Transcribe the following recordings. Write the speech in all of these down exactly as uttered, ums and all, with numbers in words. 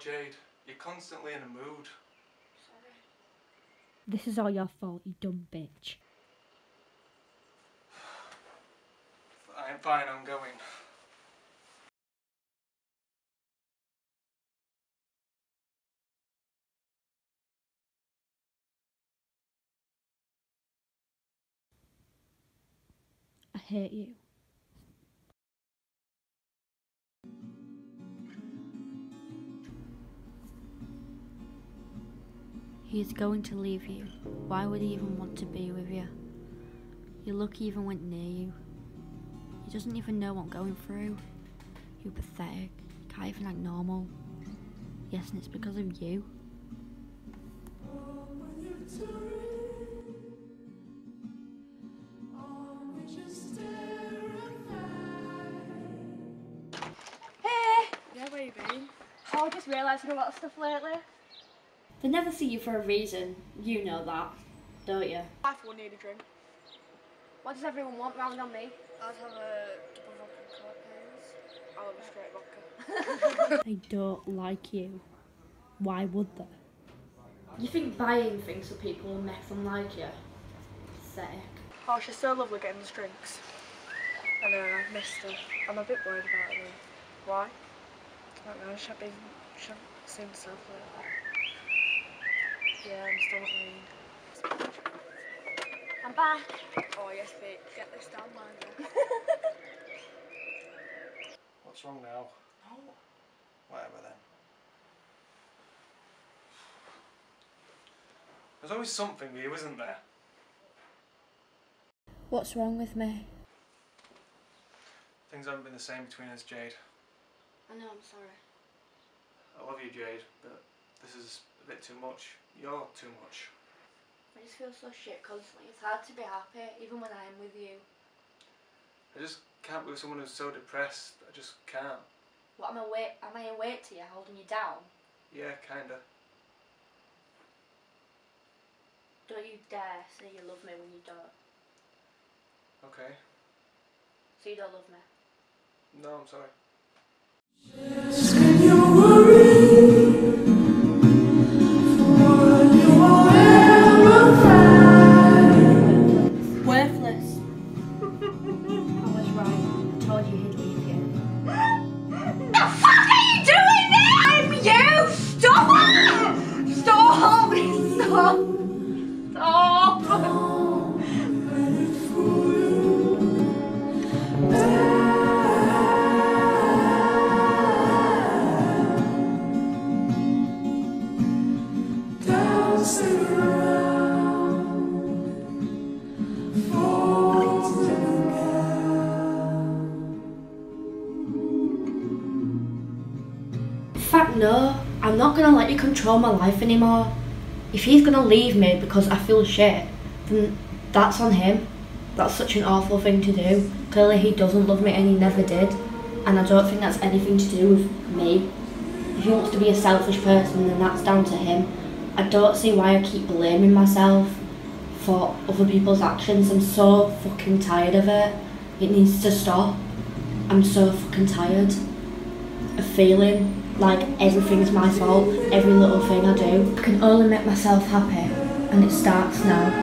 Jade. You're constantly in a mood. Sorry. This is all your fault, you dumb bitch. Fine, fine, I'm going. I hate you. He is going to leave you. Why would he even want to be with you? You're lucky he even went near you. He doesn't even know what I'm going through. You're pathetic. You can't even act normal. Yes, and it's because of you. Hey! Yeah, where you been? Oh, I just realised a lot of stuff lately. They never see you for a reason. You know that, don't you? I will need a drink. What does everyone want round on me? I'd have a double vodka and coke, please. I'll have a straight vodka. They don't like you. Why would they? You think buying things for people will make them like you? Pathetic. Oh, she's so lovely getting us drinks. I know, I missed her. I'm a bit worried about her. Why? I don't know, she hasn't been, she hasn't seemed herself lately. Yeah, I'm still not mean. I'm back. Oh yes, Vic, get this down, man. What's wrong now? No. Whatever then. There's always something with you, isn't there? What's wrong with me? Things haven't been the same between us, Jade. I know, I'm sorry. I love you, Jade, but this is a bit too much. You're too much. I just feel so shit constantly. It's hard to be happy, even when I'm with you. I just can't be with someone who's so depressed. I just can't. What, am I weight? Am I a weight to you, holding you down? Yeah, kinda. Don't you dare say you love me when you don't. Okay. So you don't love me? No, I'm sorry. Worthless. I was right. I told you he'd leave you. The fuck are you doing there? I'm you! Stop! Stop! Stop! Stop! In fact, no, I'm not gonna let you control my life anymore. If he's gonna leave me because I feel shit, then that's on him. That's such an awful thing to do. Clearly he doesn't love me and he never did. And I don't think that's anything to do with me. If he wants to be a selfish person, then that's down to him. I don't see why I keep blaming myself for other people's actions. I'm so fucking tired of it. It needs to stop. I'm so fucking tired of feeling like everything's my fault, every little thing I do. I can only make myself happy, and it starts now.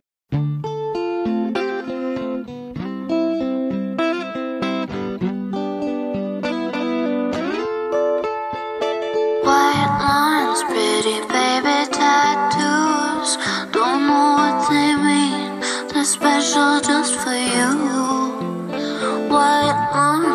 White lines, pretty baby tattoos. Don't know what they mean, they're special just for you. White lines.